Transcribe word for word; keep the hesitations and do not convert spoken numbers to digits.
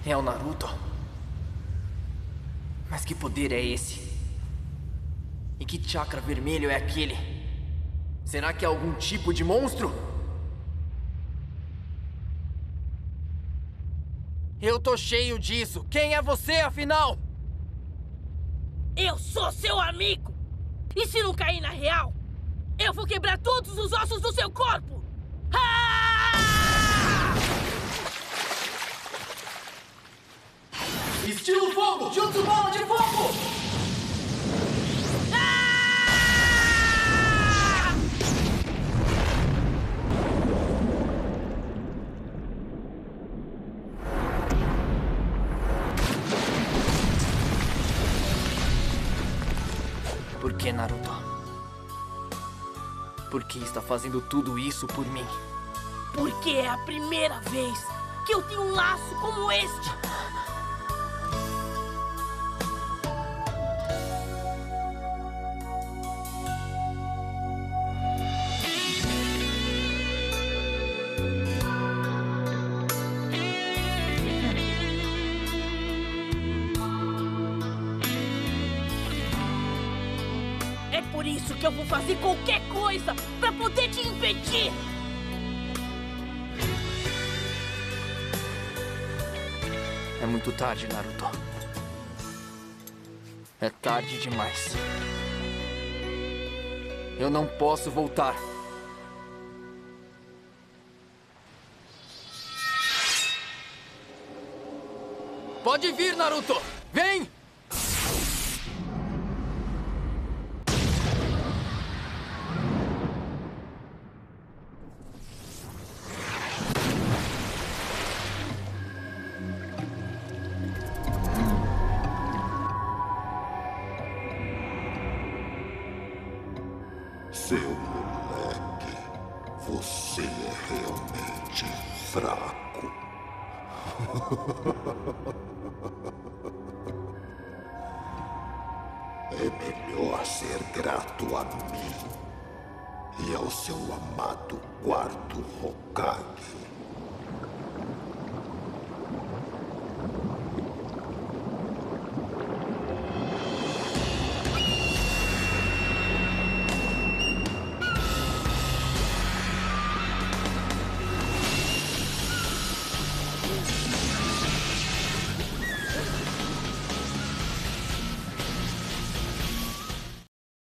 É o Naruto? Mas que poder é esse? E que chakra vermelho é aquele? Será que é algum tipo de monstro? Eu tô cheio disso. Quem é você, afinal? Eu sou seu amigo! E se não cair na real, eu vou quebrar todos os ossos do seu corpo! Ah! Estilo fogo! Jutsu bola de fogo! Ah! Por que, Naruto? Por que está fazendo tudo isso por mim? Porque é a primeira vez que eu tenho um laço como este! É por isso que eu vou fazer qualquer coisa pra poder te impedir! É muito tarde, Naruto. É tarde demais. Eu não posso voltar. Pode vir, Naruto! Vem! Seu moleque, você é realmente fraco. É melhor ser grato a mim e ao seu amado quarto Hokage.